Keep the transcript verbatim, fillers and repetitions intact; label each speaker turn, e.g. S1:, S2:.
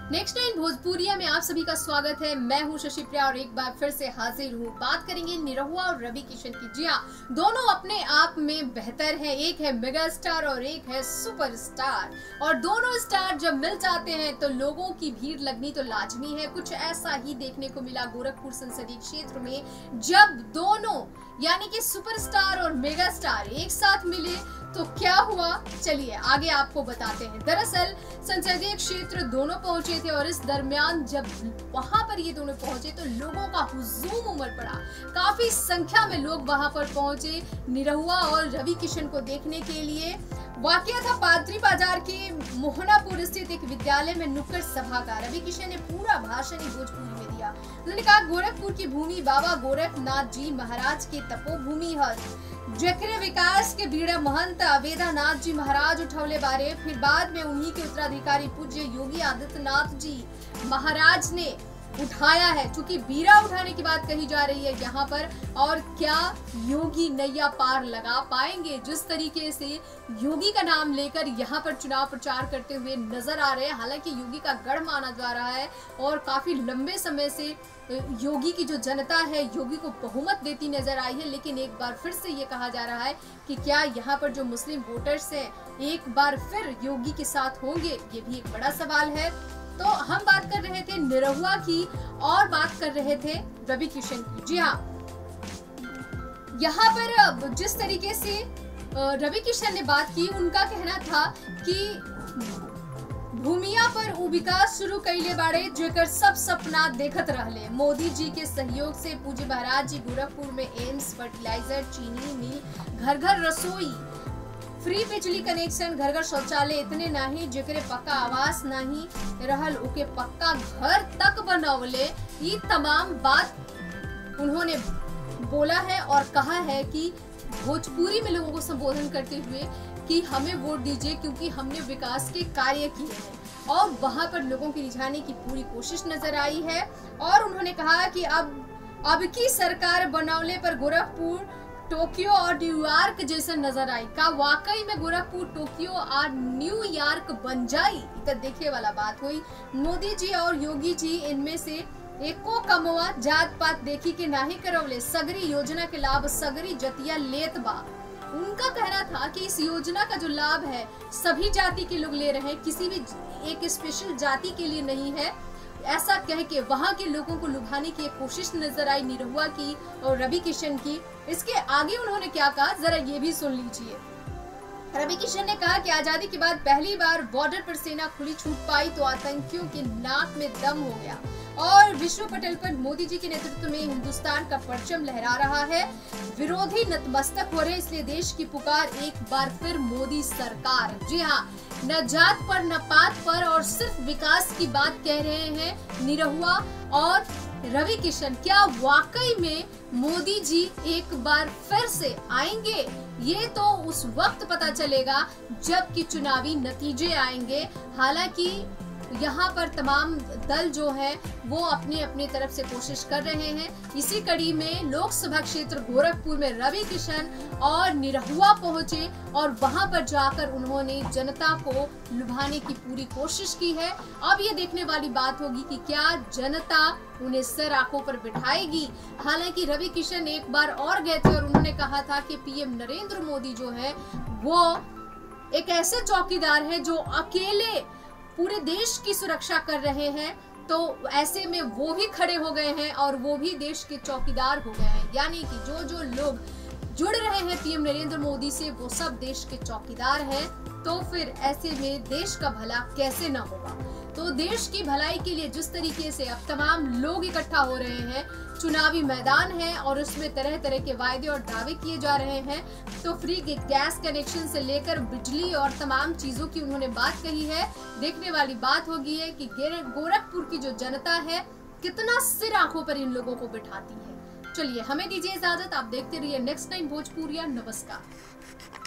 S1: Next nine भोजपुरिया में आप सभी का स्वागत है। मैं हूं शशि प्रिया और एक बार फिर से हाजिर हूं। बात करेंगे निरहुआ और रवि किशन की। जी हाँ, दोनों अपने आप में बेहतर हैं। एक है मेगा स्टार और एक है सुपर स्टार, और दोनों स्टार जब मिल जाते हैं तो लोगों की भीड़ लगनी तो लाजमी है। कुछ ऐसा ही देखने को मिला गोरखपुर संसदीय क्षेत्र में, जब दोनों यानी कि सुपरस्टार और मेगा स्टार एक साथ मिले तो क्या हुआ, चलिए आगे आपको बताते हैं। दरअसल संसदीय क्षेत्र दोनों पहुंचे थे और इस दरमियान जब वहां पर ये दोनों पहुंचे तो लोगों का हुजूम उमड़ पड़ा। काफी संख्या में लोग वहां पर पहुंचे निरहुआ और रवि किशन को देखने के लिए। वाकया था पादरी बाजार के मोहनापुर स्थित एक विद्यालय में नुक्कड़ सभा का। रवि किशन ने पूरा भाषण ही भोजपुरी में दिया। उन्होंने कहा, गोरखपुर की भूमि बाबा गोरखनाथ जी महाराज के तपोभूमि है, जकरे विकास के बीड़ा महंत अवेदानाथ जी महाराज उठौले बारे। फिर बाद में उन्हीं के उत्तराधिकारी पूज्य योगी आदित्यनाथ जी महाराज ने उठाया है। चूंकि बीड़ा उठाने की बात कही जा रही है यहाँ पर, और क्या योगी नैया पार लगा पाएंगे? जिस तरीके से योगी का नाम लेकर यहाँ पर चुनाव प्रचार करते हुए नजर आ रहे हैं। हालांकि योगी का गढ़ माना जा रहा है और काफी लंबे समय से योगी की जो जनता है योगी को बहुमत देती नजर आई है, लेकिन एक बार फिर से ये कहा जा रहा है कि क्या यहाँ पर जो मुस्लिम वोटर्स हैं एक बार फिर योगी के साथ होंगे? ये भी एक बड़ा सवाल है। तो हम बात कर रहे थे निरहुआ की और बात कर रहे थे रवि किशन की। जी हाँ, यहाँ पर जिस तरीके से रवि किशन ने बात की, उनका कहना था कि भूमिया पर उ विकास शुरू कैले बाड़े जेकर सब सपना देखत रहले। मोदी जी के सहयोग से पूज्य महाराज जी गोरखपुर में एम्स, फर्टिलाइजर, चीनी मिल, घर घर रसोई, फ्री बिजली कनेक्शन, घर घर शौचालय, इतने नहीं जेकरे पक्का आवास नहीं रहल उके पक्का घर तक बनवले। ये तमाम बात उन्होंने बोला है और कहा है कि भोजपुरी में लोगों को संबोधन करते हुए कि हमें वोट दीजिए क्योंकि हमने विकास के कार्य किए हैं, और वहां पर लोगों की रिझाने की पूरी कोशिश नजर आई है। और उन्होंने कहा कि अब अब की सरकार बनवले पर गोरखपुर टोक्यो और न्यूयॉर्क जैसे नजर आई। का वाकई में गोरखपुर टोक्यो और न्यूयॉर्क बन जाई? तो देखे वाला बात हुई। मोदी जी और योगी जी इनमें से एको कमवा जात पात देखी के नाही करवले। सगरी योजना के लाभ सगरी जतिया लेत बा। उनका कहना था कि इस योजना का जो लाभ है सभी जाति के लोग ले रहे हैं, किसी भी एक स्पेशल जाति के लिए नहीं है। ऐसा कह के वहां के लोगों को लुभाने की एक कोशिश नजर आई निरहुआ की और रवि किशन की। इसके आगे उन्होंने क्या कहा, जरा ये भी सुन लीजिए। रवि किशन ने कहा कि आजादी के बाद पहली बार बॉर्डर पर सेना खुली छूट पाई तो आतंकियों के नाक में दम हो गया, और विश्व पटल पर मोदी जी के नेतृत्व में हिंदुस्तान का परचम लहरा रहा है। विरोधी नतमस्तक हो रहे, इसलिए देश की पुकार एक बार फिर मोदी सरकार। जी हाँ, न जात पर न पात पर और सिर्फ विकास की बात कह रहे हैं निरहुआ और रवि किशन। क्या वाकई में मोदी जी एक बार फिर से आएंगे? ये तो उस वक्त पता चलेगा जब कि चुनावी नतीजे आएंगे। हालांकि यहाँ पर तमाम दल जो है वो अपनी अपनी तरफ से कोशिश कर रहे हैं। इसी कड़ी में लोकसभा क्षेत्र गोरखपुर में रवि किशन और निरहुआ पहुंचे और वहां पर जाकर उन्होंने जनता को लुभाने की पूरी कोशिश की है। अब ये देखने वाली बात होगी कि क्या जनता उन्हें सर आंखों पर बिठाएगी। हालांकि रवि किशन एक बार और गए थे और उन्होंने कहा था कि पीएम नरेंद्र मोदी जो है वो एक ऐसे चौकीदार है जो अकेले पूरे देश की सुरक्षा कर रहे हैं। तो ऐसे में वो भी खड़े हो गए हैं और वो भी देश के चौकीदार हो गए हैं। यानी कि जो जो लोग जुड़ रहे हैं पीएम नरेंद्र मोदी से वो सब देश के चौकीदार हैं। तो फिर ऐसे में देश का भला कैसे ना होगा? तो देश की भलाई के लिए जिस तरीके से अब तमाम लोग इकट्ठा हो रहे हैं, चुनावी मैदान है और उसमें तरह तरह के वायदे और दावे किए जा रहे हैं। तो फ्री गैस कनेक्शन से लेकर बिजली और तमाम चीजों की उन्होंने बात कही है। देखने वाली बात होगी है कि गोरखपुर की जो जनता है कितना सिर आंखों पर इन लोगों को बिठाती है। चलिए हमें दीजिए इजाजत, आप देखते रहिए नेक्स्ट नाइन भोजपुरिया। नमस्कार।